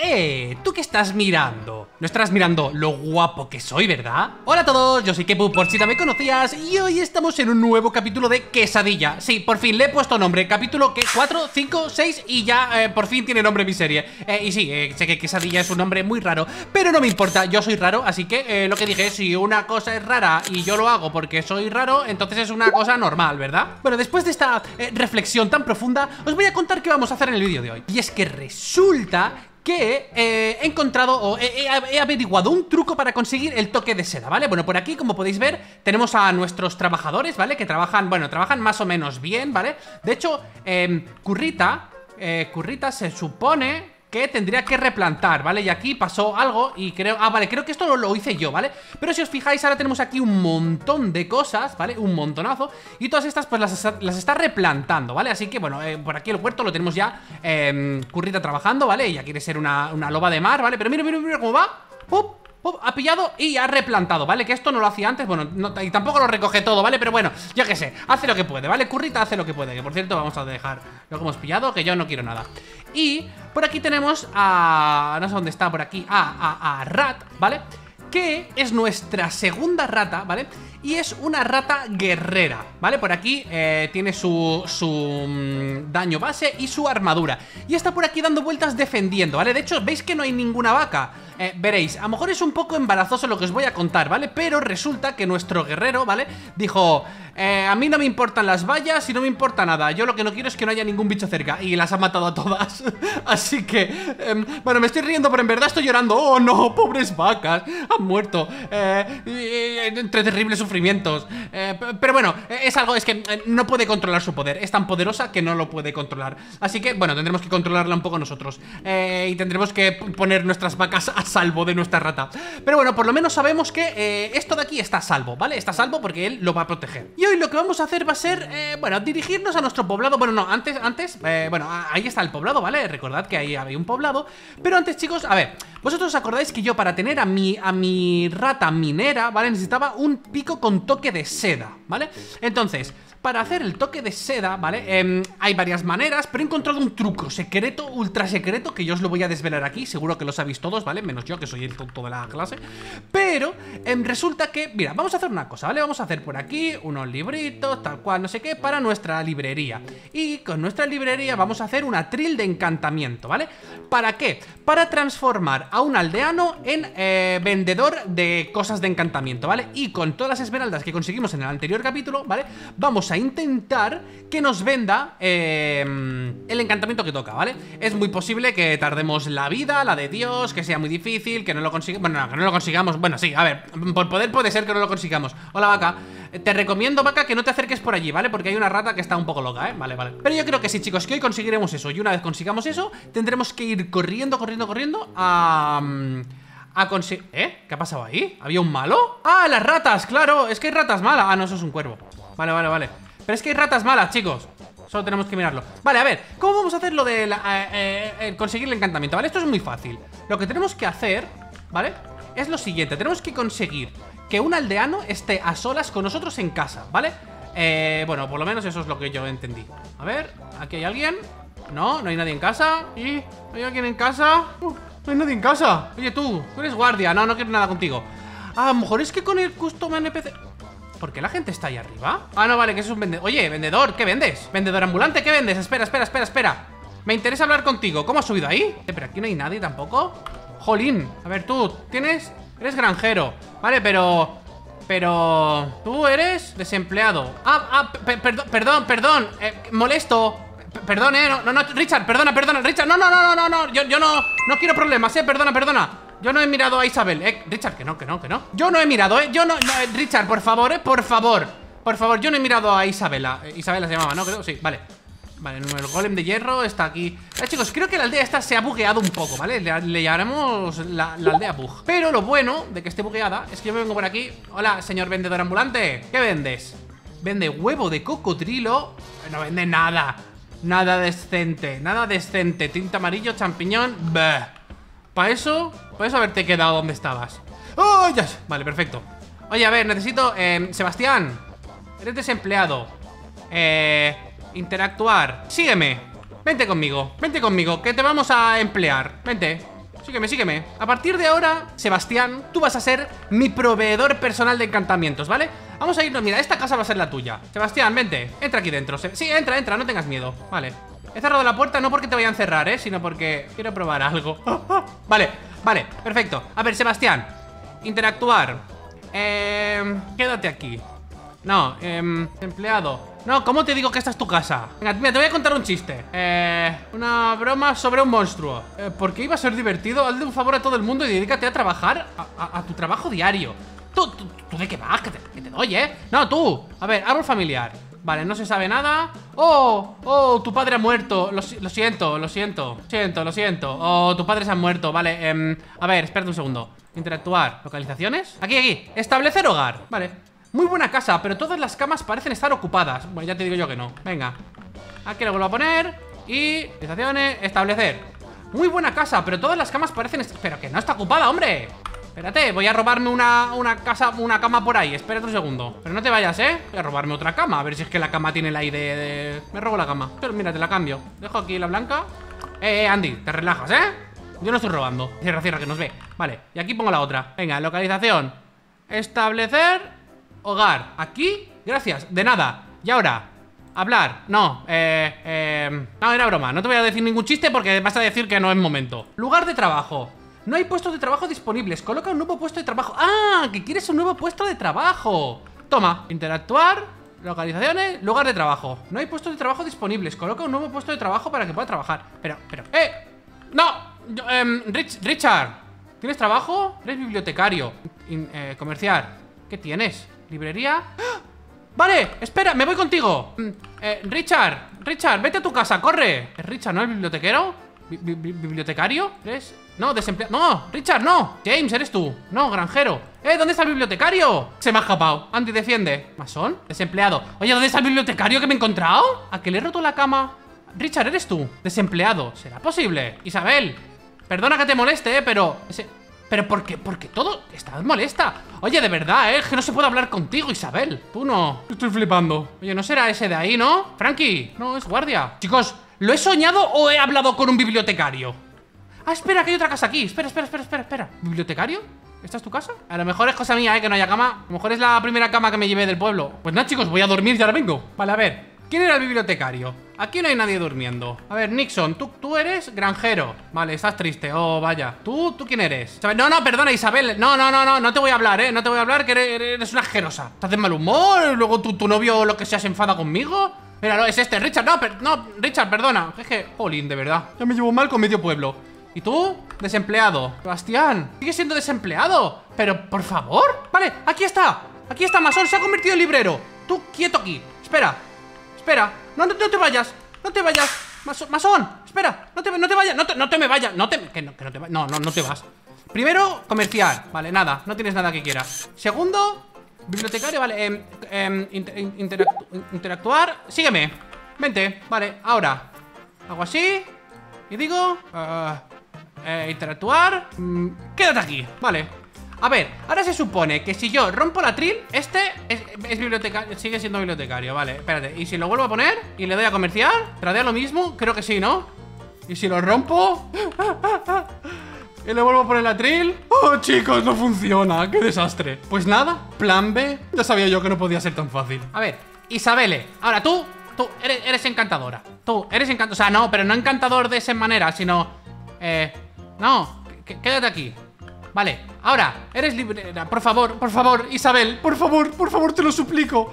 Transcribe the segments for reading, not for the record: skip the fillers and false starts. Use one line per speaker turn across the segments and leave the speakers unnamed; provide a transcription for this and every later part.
¿Tú qué estás mirando? No estarás mirando lo guapo que soy, ¿verdad? Hola a todos, yo soy Kepu, por si no me conocías, y hoy estamos en un nuevo capítulo de Quesadilla. Sí, por fin le he puesto nombre, capítulo que 4, 5, 6 y ya por fin tiene nombre mi serie. Y sí, sé que Quesadilla es un nombre muy raro, pero no me importa, yo soy raro, así que lo que dije, si una cosa es rara y yo lo hago porque soy raro, entonces es una cosa normal, ¿verdad? Bueno, después de esta reflexión tan profunda, os voy a contar qué vamos a hacer en el vídeo de hoy. Y es que resulta que he encontrado o he averiguado un truco para conseguir el toque de seda, ¿vale? Bueno, por aquí, como podéis ver, tenemos a nuestros trabajadores, ¿vale? Que trabajan, bueno, trabajan más o menos bien, ¿vale? De hecho, Currita se supone que tendría que replantar, ¿vale? Y aquí pasó algo y creo... Ah, vale, creo que esto lo hice yo, ¿vale? Pero si os fijáis, ahora tenemos aquí un montón de cosas, ¿vale? Un montonazo. Y todas estas, pues las está replantando, ¿vale? Así que, bueno, por aquí el huerto lo tenemos ya Currita trabajando, ¿vale? Ella quiere ser una loba de mar, ¿vale? Pero mira cómo va. ¡Pup! Ha pillado y ha replantado, ¿vale? Que esto no lo hacía antes, bueno, y tampoco lo recoge todo, ¿vale? Pero bueno, yo qué sé, hace lo que puede, ¿vale? Currita hace lo que puede, que por cierto vamos a dejar lo que hemos pillado, que yo no quiero nada. Y por aquí tenemos a... no sé dónde está, por aquí, a Rat, ¿vale? Que es nuestra segunda rata, ¿vale? Y es una rata guerrera, ¿vale? Por aquí tiene su daño base y su armadura. Y está por aquí dando vueltas defendiendo, ¿vale? De hecho, ¿veis que no hay ninguna vaca? Veréis, a lo mejor es un poco embarazoso lo que os voy a contar, ¿vale? Pero resulta que nuestro guerrero, ¿vale? Dijo, a mí no me importan las vallas y no me importa nada. Yo lo que no quiero es que no haya ningún bicho cerca. Y las ha matado a todas. Así que, bueno, me estoy riendo, pero en verdad estoy llorando. Oh no, pobres vacas, han muerto entre terribles sufrimientos. Pero bueno, es algo, es que no puede controlar su poder. Es tan poderosa que no lo puede controlar. Así que, bueno, tendremos que controlarla un poco nosotros. Y tendremos que poner nuestras vacas a salvo de nuestra rata. Pero bueno, por lo menos sabemos que esto de aquí está a salvo, ¿vale? Está a salvo porque él lo va a proteger. Y hoy lo que vamos a hacer va a ser, bueno, dirigirnos a nuestro poblado. Bueno, no, antes, bueno, ahí está el poblado, ¿vale? Recordad que ahí había un poblado. Pero antes, chicos, a ver, vosotros os acordáis que yo para tener a mi rata minera, ¿vale? Necesitaba un pico con toque de seda, ¿vale? Entonces, para hacer el toque de seda, ¿vale? Hay varias maneras, pero he encontrado un truco secreto, ultra secreto, que yo os lo voy a desvelar aquí. Seguro que lo sabéis todos, ¿vale? Menos yo, que soy el tonto de la clase. Pero resulta que, mira, vamos a hacer una cosa, ¿vale? Vamos a hacer por aquí unos libritos, tal cual, no sé qué, para nuestra librería. Y con nuestra librería vamos a hacer una atril de encantamiento, ¿vale? ¿Para qué? Para transformar a un aldeano en vendedor de cosas de encantamiento, ¿vale? Y con todas las esmeraldas que conseguimos en el anterior capítulo, ¿vale? Vamos a intentar que nos venda el encantamiento que toca, ¿vale? Es muy posible que tardemos la vida, la de Dios, que sea muy difícil, que no lo consigamos. Bueno, no, que no lo consigamos. Bueno, sí, a ver, por poder puede ser que no lo consigamos. Hola, vaca. Te recomiendo, vaca, que no te acerques por allí, ¿vale? Porque hay una rata que está un poco loca, ¿eh? Vale. Pero yo creo que sí, chicos, que hoy conseguiremos eso. Y una vez consigamos eso, tendremos que ir corriendo a conseguir... ¿Qué ha pasado ahí? ¿Había un malo? ¡Ah, las ratas! ¡Claro! Es que hay ratas malas. Ah, no, eso es un cuervo. Vale. Pero es que hay ratas malas, chicos. Solo tenemos que mirarlo. Vale, a ver, ¿cómo vamos a hacer lo de conseguir el encantamiento? Vale, esto es muy fácil. Lo que tenemos que hacer, ¿vale? Es lo siguiente, tenemos que conseguir que un aldeano esté a solas con nosotros en casa, ¿vale? Bueno, por lo menos eso es lo que yo entendí. A ver, ¿aquí hay alguien? No hay nadie en casa. ¿Y hay alguien en casa? No hay nadie en casa. Oye, tú eres guardia. No quiero nada contigo. A lo mejor es que con el custom NPC... ¿Por qué la gente está ahí arriba? Ah, no, vale, que es un vendedor. Oye, vendedor, ¿qué vendes? Vendedor ambulante, ¿qué vendes? Espera. Me interesa hablar contigo. ¿Cómo has subido ahí? Pero aquí no hay nadie tampoco. Jolín. A ver, tú, eres granjero. Vale, pero tú eres desempleado. Perdón. Molesto. Perdón, no, Richard, perdona, Richard, no, yo no quiero problemas, perdona. Yo no he mirado a Isabel, Richard, que no. Yo no he mirado, Richard, por favor, por favor, yo no he mirado a Isabela. Isabela se llamaba, ¿no? Creo, sí, vale, el golem de hierro está aquí. Chicos, creo que la aldea esta se ha bugueado un poco, ¿vale? Le llamaremos la aldea bug. Pero lo bueno de que esté bugueada es que yo me vengo por aquí. Hola, señor vendedor ambulante, ¿qué vendes? Vende huevo de cocodrilo. No vende nada. Nada decente. Tinta amarillo, champiñón. Para eso haberte quedado donde estabas. ¡Oh, ya! Vale, perfecto. Oye, a ver, necesito... Sebastián, eres desempleado. Interactuar. Sígueme. Vente conmigo, que te vamos a emplear. Vente. Sígueme, sígueme. A partir de ahora, Sebastián, tú vas a ser mi proveedor personal de encantamientos, ¿vale? Vamos a irnos, mira, esta casa va a ser la tuya. Sebastián, vente, entra aquí dentro. Sí, entra, entra, no tengas miedo. Vale. He cerrado la puerta no porque te vaya a encerrar, sino porque quiero probar algo. Vale, vale, perfecto. A ver, Sebastián, interactuar. Quédate aquí. No, empleado. No, ¿cómo te digo que esta es tu casa? Venga, mira, te voy a contar un chiste. Una broma sobre un monstruo. ¿Por qué iba a ser divertido? Hazle un favor a todo el mundo y dedícate a trabajar a tu trabajo diario. ¿Tú de qué vas? Que te doy, ¿eh? No, tú. A ver, árbol familiar. Vale, no se sabe nada. ¡Oh! Tu padre ha muerto. Lo siento. Oh, tu padre se ha muerto. Vale, a ver, espérate un segundo. Interactuar. ¿Localizaciones? Aquí. Establecer hogar. Vale. Muy buena casa, pero todas las camas parecen estar ocupadas. Bueno, ya te digo yo que no. Venga. Aquí lo vuelvo a poner. Y... Localizaciones. Establecer. Muy buena casa, pero todas las camas parecen... Pero que no está ocupada, hombre. Espérate, voy a robarme una cama por ahí. Espérate un segundo. Pero no te vayas, ¿eh? Voy a robarme otra cama. A ver si es que la cama tiene el aire de... Me robo la cama. Pero mira, te la cambio. Dejo aquí la blanca. Andy, te relajas, ¿eh? Yo no estoy robando. Cierra, que nos ve. Vale, y aquí pongo la otra. Venga, localización. Establecer hogar. Aquí, gracias, de nada. Y ahora, hablar. No, no, era broma. No te voy a decir ningún chiste porque vas a decir que no es momento. Lugar de trabajo. No hay puestos de trabajo disponibles. Coloca un nuevo puesto de trabajo. ¡Ah! Que quieres un nuevo puesto de trabajo. Toma, interactuar. Localizaciones, lugar de trabajo. No hay puestos de trabajo disponibles. Coloca un nuevo puesto de trabajo para que pueda trabajar. Pero, no. Richard, ¿tienes trabajo? Eres bibliotecario. Comerciar. ¿Qué tienes? ¿Librería? ¡Ah! Vale, espera, me voy contigo. Richard, vete a tu casa, corre. ¿Es Richard, no el bibliotequero? ¿Bibliotecario? ¿Eres? No, desempleado. No, Richard, no. James, eres tú. No, granjero. ¿Dónde está el bibliotecario? Se me ha escapado. Andy, defiende. ¿Masón? Desempleado. Oye, ¿dónde está el bibliotecario que me he encontrado? ¿A que le he roto la cama? Richard, eres tú. Desempleado. ¿Será posible? Isabel, perdona que te moleste, pero... ¿Pero por qué? Porque todo... Estás molesta. Oye, de verdad, es que no se puede hablar contigo, Isabel. Tú no. Estoy flipando. Oye, ¿no será ese de ahí, no? Frankie. No, es guardia. Chicos, ¿lo he soñado o he hablado con un bibliotecario? Ah, espera, que hay otra casa aquí. Espera. ¿Bibliotecario? ¿Esta es tu casa? A lo mejor es cosa mía, que no haya cama. A lo mejor es la primera cama que me llevé del pueblo. Pues nada, chicos, voy a dormir y ahora vengo. Vale, a ver. ¿Quién era el bibliotecario? Aquí no hay nadie durmiendo. A ver, Nixon, tú eres granjero. Vale, estás triste, oh, vaya. ¿Tú quién eres? No, perdona, Isabel. No te voy a hablar, no te voy a hablar, que eres una asquerosa. ¿Estás de mal humor? Luego tu novio o lo que sea se enfada conmigo. Mira, no, es este, Richard. No, Richard, perdona. Es que, jolín, de verdad. Ya me llevo mal con medio pueblo. ¿Y tú? Desempleado. Sebastián, ¿sigues siendo desempleado? Pero, por favor. Vale, aquí está, Masón, se ha convertido en librero. Tú, quieto aquí. Espera, no te vayas. Masón, espera, no te vayas. No te vas. Primero, comerciar. Vale, nada, no tienes nada que quieras. Segundo, bibliotecario, vale. Interactuar. Sígueme, vente, vale, ahora hago así y digo interactuar. Quédate aquí, vale. A ver, ahora se supone que si yo rompo la atril, este es bibliotecario, sigue siendo bibliotecario, vale, espérate. Y si lo vuelvo a poner y le doy a comerciar, ¿tradea lo mismo? Creo que sí, ¿no? Y si lo rompo y le vuelvo a poner la atril. Oh, chicos, no funciona, qué desastre. Pues nada, plan B. Ya sabía yo que no podía ser tan fácil. A ver, Isabelle, ahora tú eres encantadora. Tú eres encantadora, o sea, no, pero no encantador de esa manera, sino no, quédate aquí. Vale, ahora, eres librera. Por favor, Isabel, por favor, te lo suplico.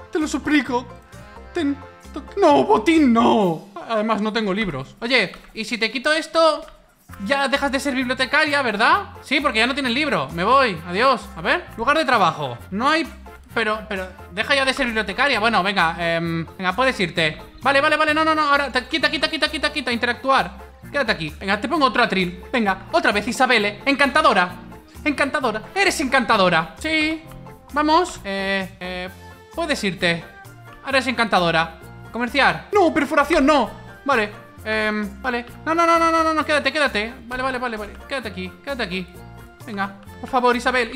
No, botín, no. Además, no tengo libros. Oye, ¿y si te quito esto? Ya dejas de ser bibliotecaria, ¿verdad? Sí, porque ya no tienes libro. Me voy, adiós. A ver, lugar de trabajo. No hay... Pero, deja ya de ser bibliotecaria. Bueno, venga, puedes irte. Vale, no, ahora, quita, interactuar. Quédate aquí, venga, te pongo otro atril. Venga, otra vez, Isabelle, encantadora. Eres encantadora. Sí, vamos, puedes irte. Ahora eres encantadora. Comerciar. No, perforación, no. Vale, vale. No, quédate. Vale, quédate aquí. Venga, por favor, Isabel,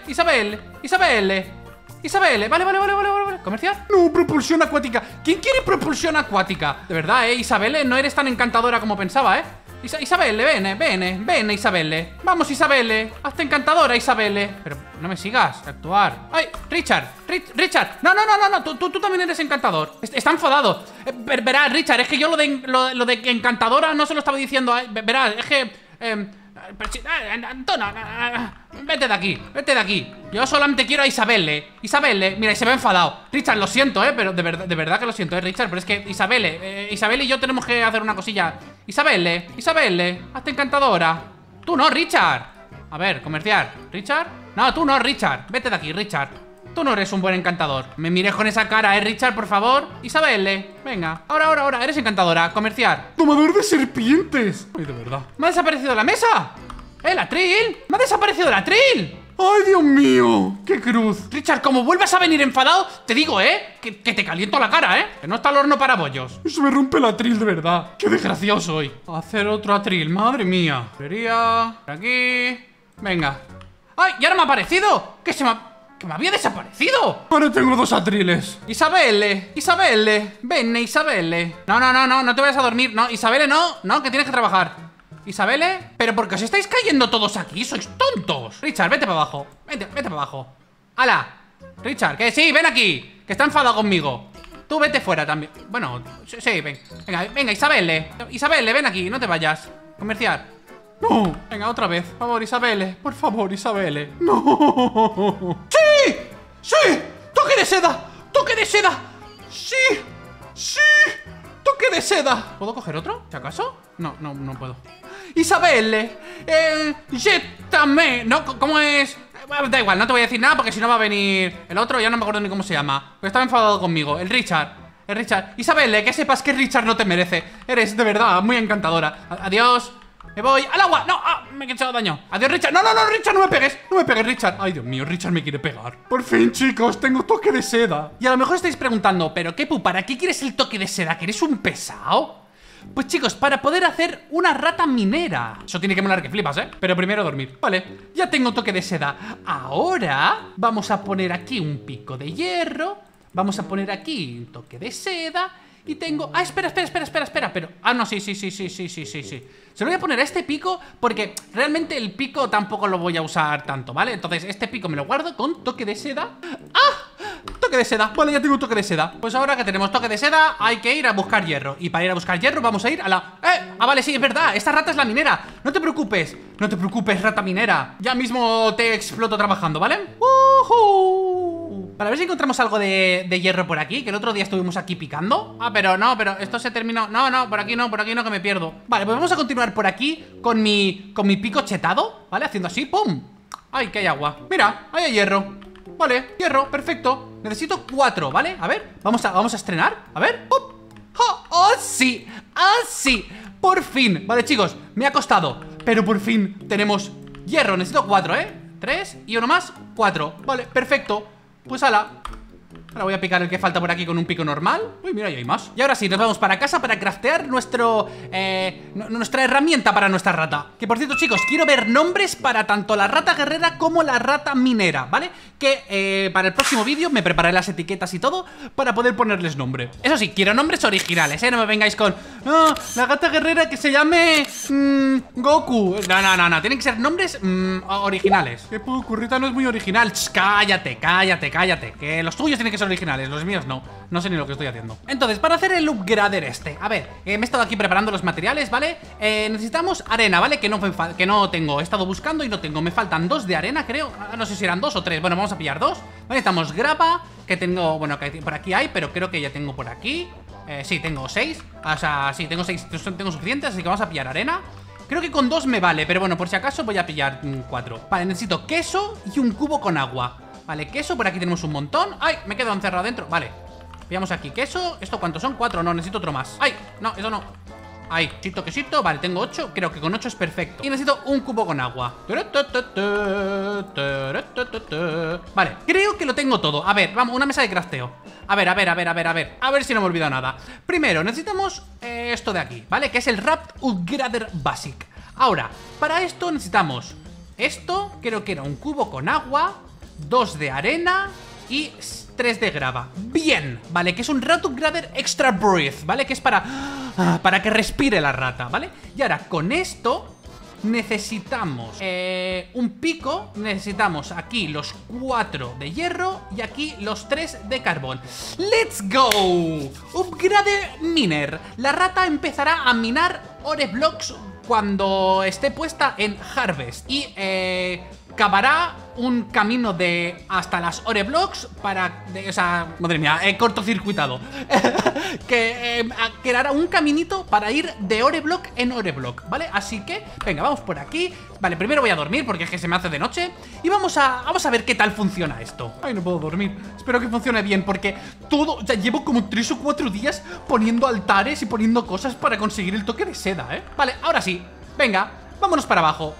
vale. ¿Comerciar? No, propulsión acuática. ¿Quién quiere propulsión acuática? De verdad, Isabel, no eres tan encantadora como pensaba, Isabelle, ven, Isabelle. Vamos, Isabelle. Hazte encantadora, Isabelle. Pero no me sigas, actuar. ¡Ay! Richard. No. Tú también eres encantador. Está enfadado. Verás, Richard, es que yo lo de encantadora no se lo estaba diciendo. Verás, es que... Antona, vete de aquí. Yo solamente quiero a Isabelle. Mira, y se me ha enfadado. Richard, lo siento, pero de verdad que lo siento, Richard. Pero es que Isabelle y yo tenemos que hacer una cosilla. Isabelle, hazte encantadora. Tú no, Richard. A ver, comerciar. ¿Richard? No, tú no, Richard. Vete de aquí, Richard. Tú no eres un buen encantador. Me mires con esa cara, Richard, por favor. Isabelle, venga. Ahora, eres encantadora. Comerciar.
¡Tomador de serpientes!
Ay, de verdad. ¡Me ha desaparecido la mesa! ¡La atril! ¡Me ha desaparecido la atril!
¡Ay, Dios mío! ¡Qué cruz!
Richard, como vuelvas a venir enfadado, te digo, que te caliento la cara, Que no está el horno para bollos.
Eso me rompe el atril, de verdad.
¡Qué desgraciado soy! Hacer otro atril, madre mía. Sería... por aquí... Venga. ¡Ay! ¡Y ahora me ha aparecido! ¡Que me había desaparecido!
Ahora tengo 2 atriles.
Isabelle, ven, Isabelle. No te vayas a dormir. No, Isabelle, no, que tienes que trabajar. Isabelle, pero ¿por qué os estáis cayendo todos aquí? ¡Sois tontos! Richard, vete para abajo. Vete para abajo. ¡Hala! Richard, que sí, ven aquí. Que está enfadado conmigo. Tú vete fuera también. Bueno, sí, venga, Isabelle, ven aquí, no te vayas. Comerciar.
No.
Venga, otra vez. Por favor, Isabelle. Por favor, Isabelle.
No.
¡Sí! ¡Sí! ¡Toque de seda! ¡Toque de seda! ¡Sí! ¡Toque de seda! ¿Puedo coger otro? ¿Si acaso? No puedo. Isabelle, je t'aime. No, ¿cómo es? Da igual, no te voy a decir nada porque si no va a venir el otro, ya no me acuerdo ni cómo se llama. Pero estaba enfadado conmigo, el Richard. Isabelle, que sepas que Richard no te merece. Eres de verdad muy encantadora. Adiós. Me voy al agua. No, me he hecho daño. Adiós, Richard. No, Richard, no me pegues, Richard. Ay, Dios mío, Richard me quiere pegar.
Por fin, chicos, tengo toque de seda.
Y a lo mejor estáis preguntando, pero Kepu, ¿para qué quieres el toque de seda? ¿Que eres un pesado? Pues chicos, para poder hacer una rata minera. Eso tiene que molar que flipas, Pero primero dormir. Vale, ya tengo toque de seda. Ahora vamos a poner aquí un pico de hierro. Vamos a poner aquí un toque de seda. Y tengo... espera. Pero... no, sí. Se lo voy a poner a este pico porque realmente el pico tampoco lo voy a usar tanto, ¿vale? Entonces este pico me lo guardo con toque de seda. Toque de seda. Vale, ya tengo un toque de seda. Pues ahora que tenemos toque de seda hay que ir a buscar hierro. Y para ir a buscar hierro vamos a ir a la... vale, sí, es verdad. Esta rata es la minera. No te preocupes, rata minera. Ya mismo te exploto trabajando, ¿vale? Para ver si encontramos algo de hierro por aquí, que el otro día estuvimos aquí picando. Pero esto se terminó. No, por aquí no, que me pierdo. Vale, pues vamos a continuar por aquí con mi pico chetado, ¿vale? Haciendo así, ¡pum! ¡Ay, que hay agua! Mira, ahí hay hierro. Vale, hierro, perfecto. Necesito 4, ¿vale? A ver, vamos a estrenar. A ver, ¡pum! ¡Oh, sí! Por fin, vale, chicos, me ha costado, pero por fin tenemos hierro. Necesito 4, 3 y uno más, 4. Vale, perfecto. Pues ala. Ahora voy a picar el que falta por aquí con un pico normal. Uy, mira, ya hay más. Y ahora sí, nos vamos para casa para craftear nuestra herramienta para nuestra rata. Que por cierto, chicos, quiero ver nombres para tanto la rata guerrera como la rata minera, ¿vale? Que para el próximo vídeo me prepararé las etiquetas y todo para poder ponerles nombre. Eso sí, quiero nombres originales, No me vengáis con... No, la gata guerrera que se llame... Goku. No, tienen que ser nombres originales.
¿Qué Currita no es muy original?
Cállate. Que los tuyos tienen que ser originales, los míos no sé ni lo que estoy haciendo. Entonces, para hacer el upgrader a ver, me he estado aquí preparando los materiales, ¿vale? Necesitamos arena, ¿vale? Que no tengo, he estado buscando y no tengo. Me faltan 2 de arena, creo. No sé si eran 2 o 3, bueno, vamos a pillar 2. Vale, necesitamos grapa, que tengo, bueno, que por aquí hay, pero creo que ya tengo por aquí. Sí, tengo 6, o sea, sí, tengo 6, tengo suficientes, así que vamos a pillar arena. Creo que con 2 me vale, pero bueno, por si acaso voy a pillar 4. Vale, necesito queso y un cubo con agua. Vale, queso, por aquí tenemos un montón. ¡Ay! Me he quedado encerrado dentro. Vale, pillamos aquí queso. ¿Esto cuántos son? 4, no, necesito otro más. ¡Ay! No, eso no. Ahí, quesito, vale, tengo 8. Creo que con 8 es perfecto. Y necesito un cubo con agua. Vale, creo que lo tengo todo. A ver, vamos, una mesa de crafteo. A ver. A ver si no me he olvidado nada. Primero, necesitamos esto de aquí, ¿vale? Que es el Raft Upgrader Basic. Ahora, para esto necesitamos esto. Creo que era un cubo con agua, 2 de arena y 3 de grava. Bien, vale, que es un Rat Upgrader Extra Breath, ¿vale? Que es para que respire la rata, ¿vale? Y ahora, con esto necesitamos un pico. Necesitamos aquí los 4 de hierro y aquí los 3 de carbón. ¡Let's go! Upgrade Miner. La rata empezará a minar Ore Blocks cuando esté puesta en Harvest. Y cavará un camino de hasta las Ore Blocks para... o sea, madre mía, cortocircuitado. que hará un caminito para ir de Ore Block en Ore Block, ¿vale? Así que, venga, vamos por aquí. Vale, primero voy a dormir porque es que se me hace de noche. Y vamos a ver qué tal funciona esto. Ay, no puedo dormir. Espero que funcione bien porque todo... O sea, llevo como 3 o 4 días poniendo altares y poniendo cosas para conseguir el toque de seda, ¿eh? Vale, ahora sí. Venga, vámonos para abajo.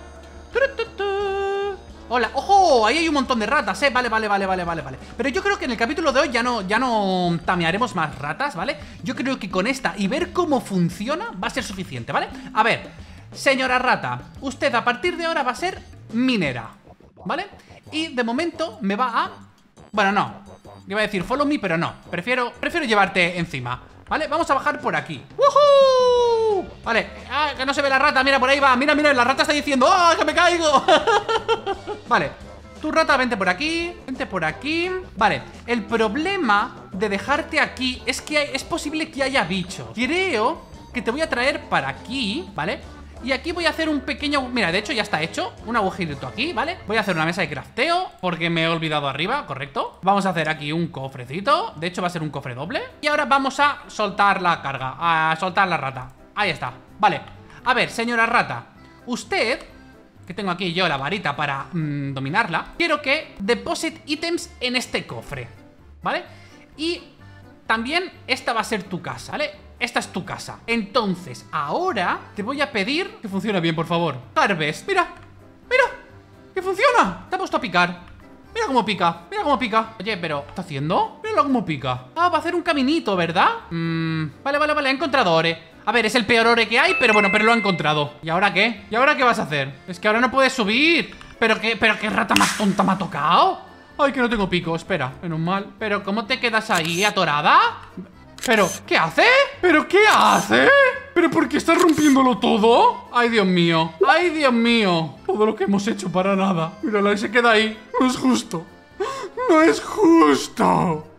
Hola, ojo, ahí hay un montón de ratas, vale. Pero yo creo que en el capítulo de hoy ya no tamearemos más ratas, ¿vale? Yo creo que con esta y ver cómo funciona va a ser suficiente, ¿vale? A ver, señora rata, usted a partir de ahora va a ser minera, ¿vale? Y de momento me va a... Bueno, no, iba a decir follow me, pero no. Prefiero llevarte encima, ¿vale? Vamos a bajar por aquí. ¡Woohoo! Vale, que no se ve la rata, mira, por ahí va. Mira, la rata está diciendo ¡ah, que me caigo! Vale, tú rata, vente por aquí. Vente por aquí. Vale, el problema de dejarte aquí es que es posible que haya bichos. Creo que te voy a traer para aquí, ¿vale? Y aquí voy a hacer un pequeño... Mira, de hecho ya está hecho. Un agujerito aquí, ¿vale? Voy a hacer una mesa de crafteo porque me he olvidado arriba, correcto. Vamos a hacer aquí un cofrecito. De hecho va a ser un cofre doble. Y ahora vamos a soltar la carga, a soltar la rata. Ahí está, vale. A ver, señora rata, usted, que tengo aquí yo la varita para dominarla, quiero que deposit ítems en este cofre, ¿vale? Y también esta va a ser tu casa, ¿vale? Esta es tu casa. Entonces, ahora te voy a pedir que funcione bien, por favor. Harvest, mira, que funciona. Te ha puesto a picar. Mira cómo pica, Oye, pero, ¿qué está haciendo? Míralo cómo pica. Ah, va a hacer un caminito, ¿verdad? Vale, he encontrado ore. A ver, es el peor ore que hay, pero bueno, pero lo ha encontrado. ¿Y ahora qué? ¿Y ahora qué vas a hacer? Es que ahora no puedes subir. ¿Pero qué rata más tonta me ha tocado? Ay, que no tengo pico, espera, menos mal. ¿Pero cómo te quedas ahí, atorada? ¿Pero qué hace? ¿Pero qué hace? ¿Pero por qué estás rompiéndolo todo? Ay, Dios mío. Todo lo que hemos hecho para nada. Mírala, y se queda ahí. No es justo.